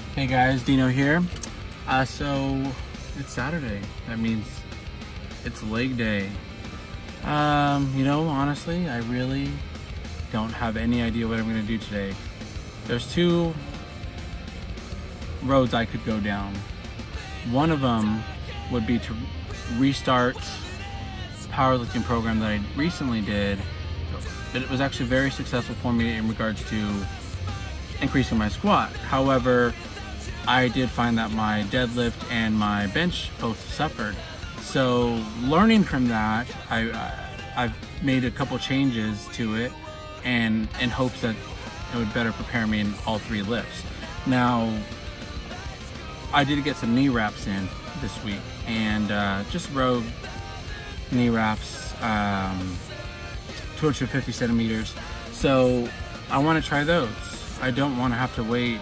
Hey guys, Dino here. So it's Saturday. That means it's leg day. You know, honestly, I really don't have any idea what I'm gonna do today. There's two roads I could go down. One of them would be to restart the powerlifting program that I recently did. It was actually very successful for me in regards to increasing my squat. However, I did find that my deadlift and my bench both suffered. So learning from that, I've made a couple changes to it and in hopes that it would better prepare me in all three lifts. Now, I did get some knee wraps in this week, and just rogue knee wraps, 250 centimeters. So I want to try those. I don't want to have to wait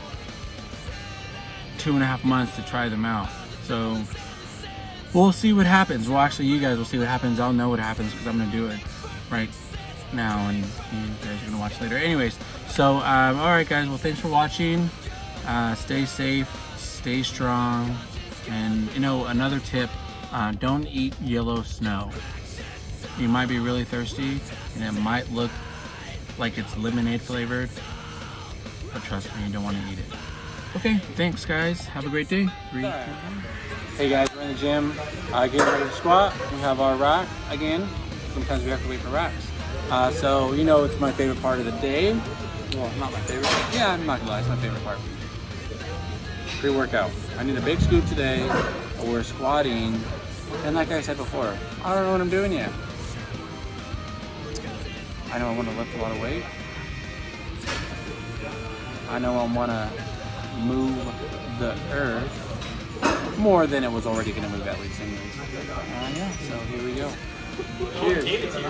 2.5 months to try them out. So we'll see what happens. Well, actually, you guys will see what happens. I'll know what happens because I'm gonna do it right now, and you guys are gonna watch later. Anyways, so all right, guys. Well, thanks for watching. Stay safe, stay strong, and you know, another tip: don't eat yellow snow. You might be really thirsty, and it might look like it's lemonade flavored, but trust me, you don't want to eat it. Okay, thanks guys. Have a great day. 3, 2, 1. Hey guys, we're in the gym. Getting ready to squat. We have our rack again. Sometimes we have to wait for racks. So you know, it's my favorite part of the day. Well, not my favorite. Yeah, I'm not gonna lie, it's my favorite part. Pre-workout. I need a big scoop today. We're squatting, and like I said before, I don't know what I'm doing yet. I know I want to lift a lot of weight. I know I want to move the earth more than it was already going to move, at least anyways. Yeah, so here we go. Cheers.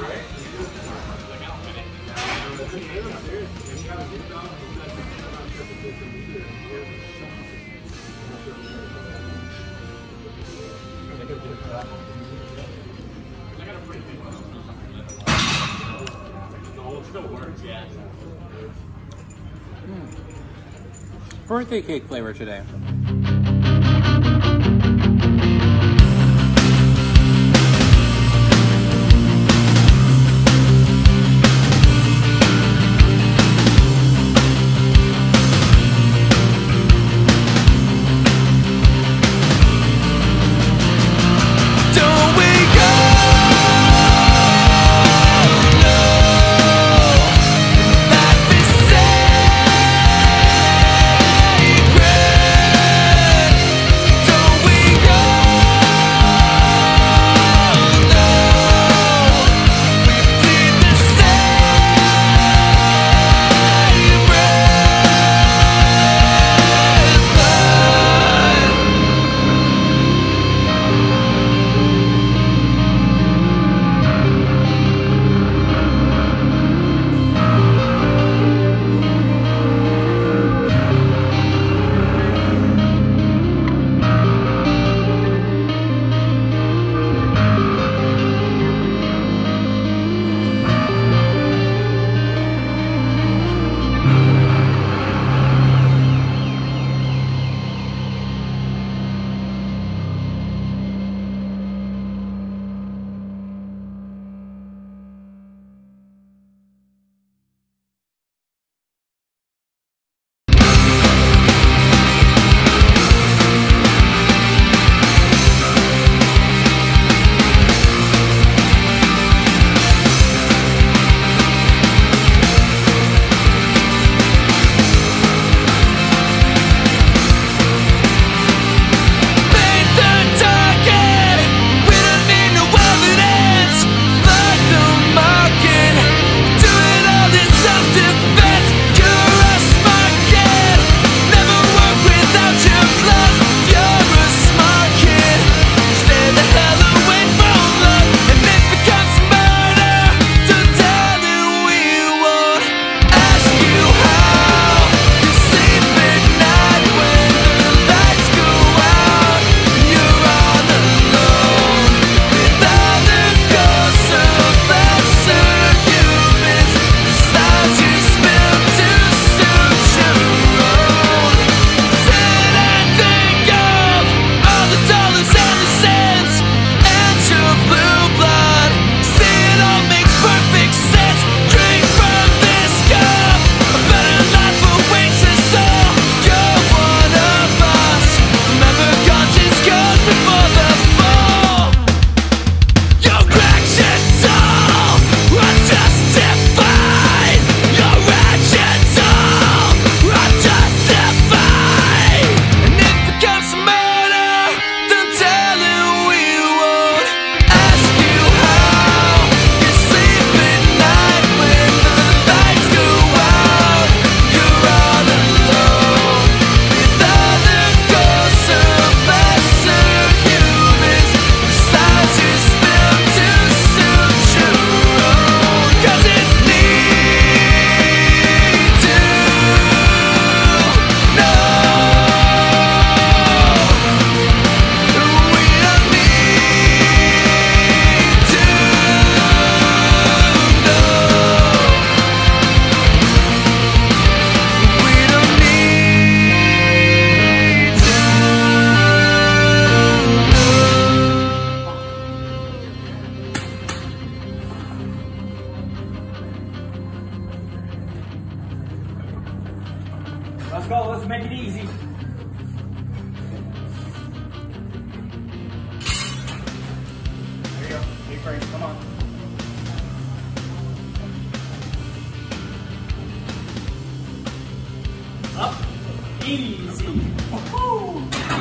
Birthday cake flavor today. That Let's go. Let's make it easy. There you go. Big frame. Come on. Up. Easy. Woo-hoo.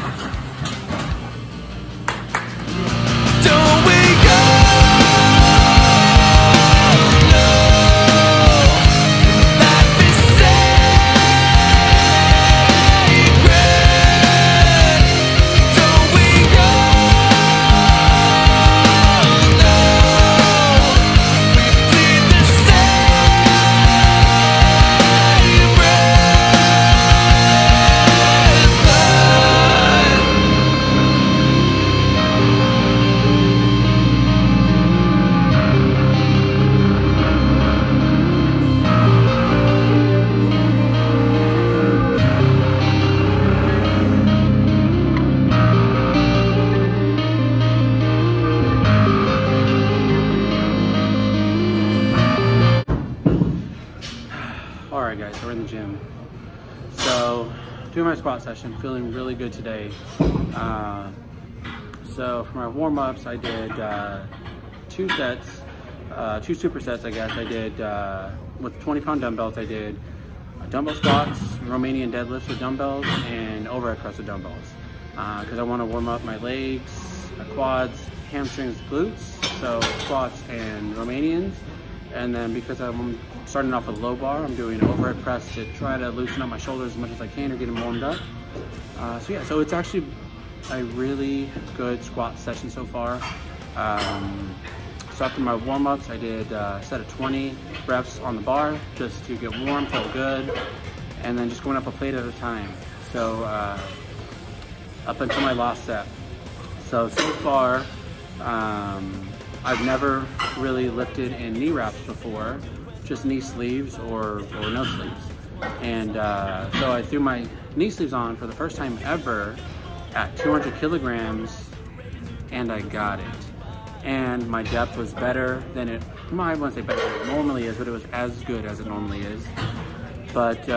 Alright guys, so we're in the gym. So, doing my squat session, feeling really good today. So for my warm-ups, I did 2 sets, 2 supersets I guess. I did, with 20-pound dumbbells, I did dumbbell squats, Romanian deadlifts with dumbbells, and overhead press with dumbbells. Because I want to warm up my legs, my quads, hamstrings, glutes, so squats and Romanians. And then because I'm starting off with low bar, I'm doing an overhead press to try to loosen up my shoulders as much as I can or get them warmed up. So yeah, so it's actually a really good squat session so far. So after my warm-ups, I did a set of 20 reps on the bar just to get warm, felt good, and then just going up a plate at a time. So up until my last set. So far, I've never really lifted in knee wraps before, just knee sleeves or no sleeves. And so I threw my knee sleeves on for the first time ever at 200 kilograms, and I got it. And my depth was better than it, well, I wouldn't say better than it normally is, but it was as good as it normally is. But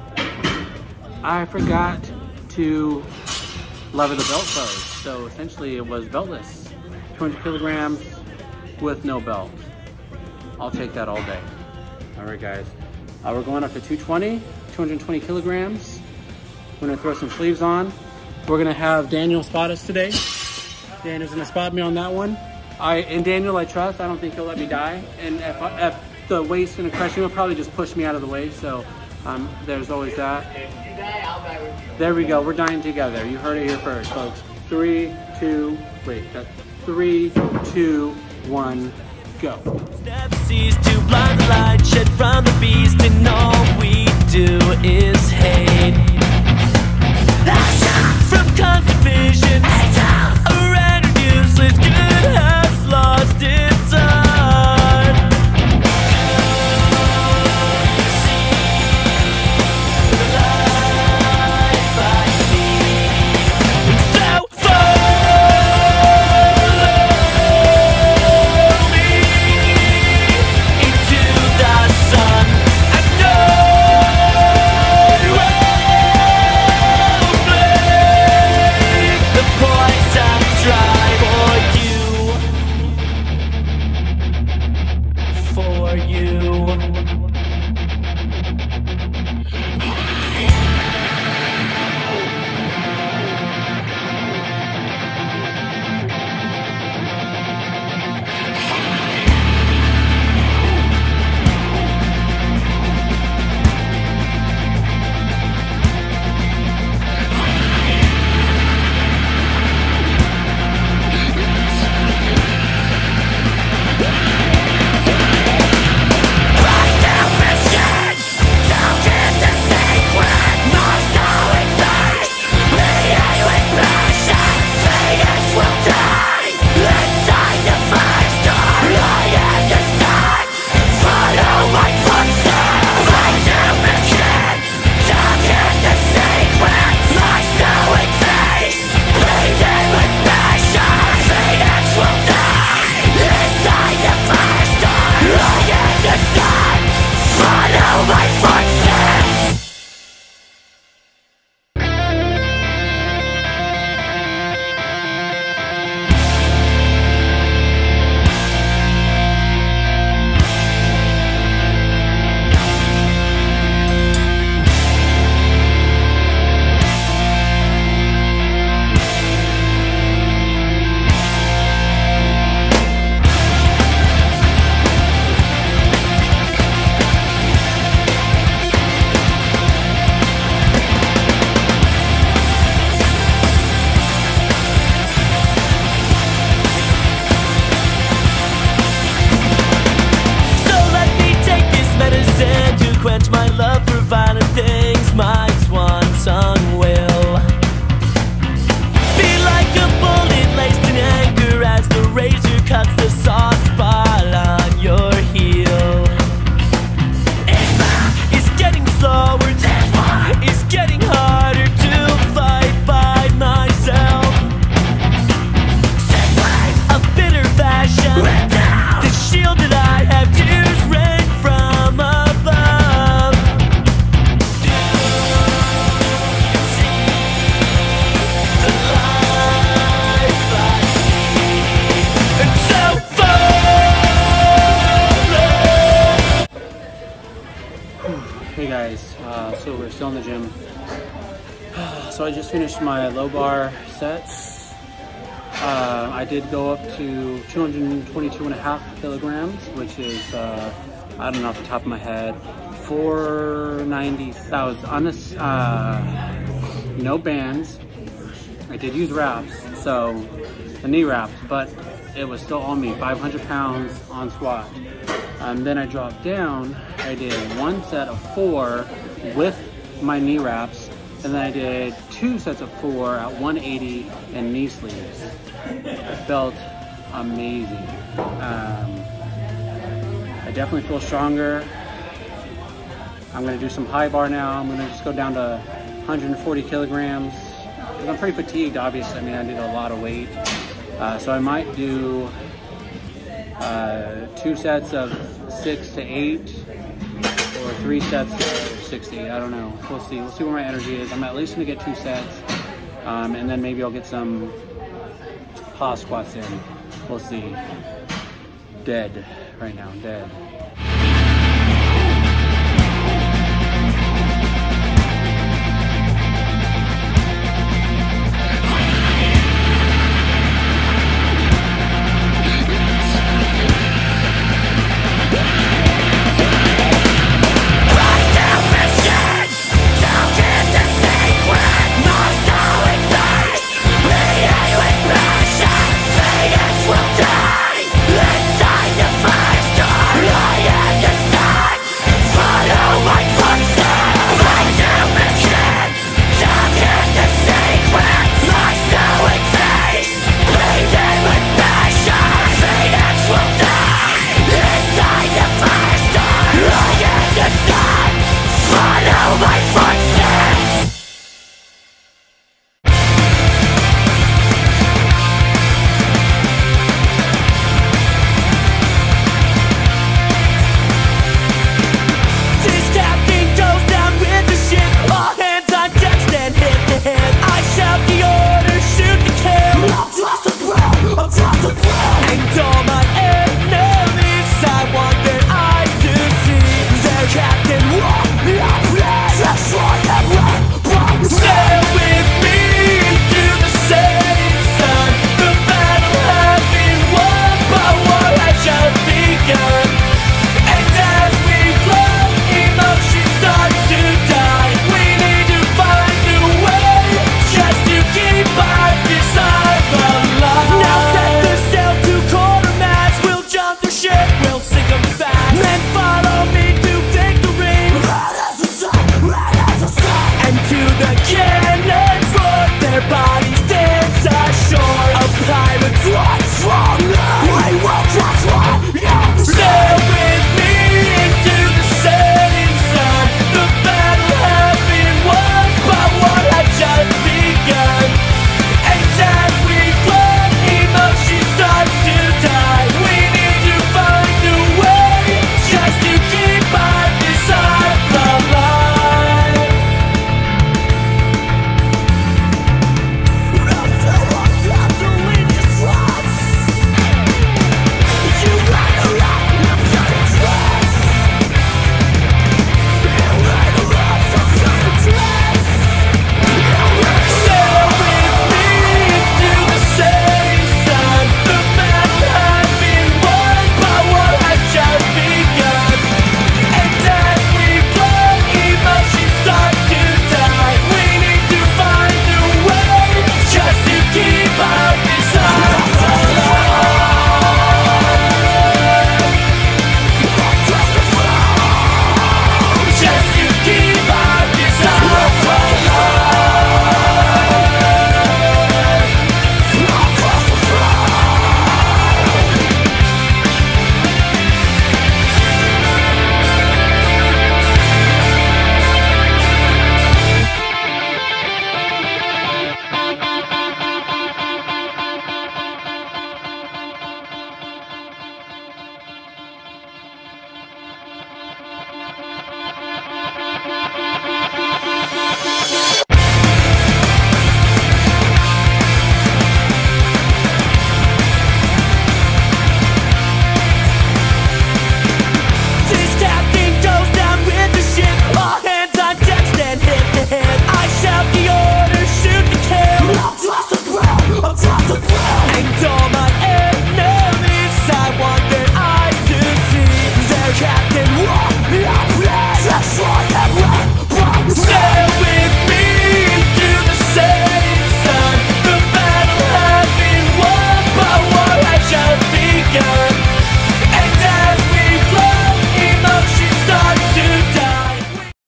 I forgot to lever the belt close. So essentially it was beltless, 200 kilograms with no belt. I'll take that all day. All right guys, we're going up to 220 kilograms. We're gonna throw some sleeves on. We're gonna have Daniel spot us today. Daniel's gonna spot me on that one. In Daniel I trust. I don't think he'll let me die. And if the weight's gonna crush him, he'll probably just push me out of the way. So there's always that. If you die, I'll die with you. There we go, we're dying together. You heard it here first, folks. 3, 2, 1, go. Never cease to blind the light shed from the beast, and all we do is hate. From constant vision, a random useless good has lost its art. See the life I see, and so follow me into the sun. I know you will. still in the gym. So I just finished my low bar sets. I did go up to 222.5 kilograms, which is, I don't know off the top of my head, 490,000 on this, no bands. I did use wraps, so the knee wraps, but it was still on me, 500 pounds on squat. Then I dropped down, I did 1 set of 4 with my knee wraps, and then I did 2 sets of 4 at 180 and knee sleeves. It felt amazing. I definitely feel stronger. I'm gonna do some high bar now. I'm gonna just go down to 140 kilograms. Because I'm pretty fatigued, obviously. I mean, I did a lot of weight. So I might do 2 sets of 6 to 8 or 3 sets of 6 to 8. I don't know. We'll see. We'll see where my energy is. I'm at least gonna get 2 sets. And then maybe I'll get some pause squats in. We'll see. Dead right now, dead. Cannons roar their bodies.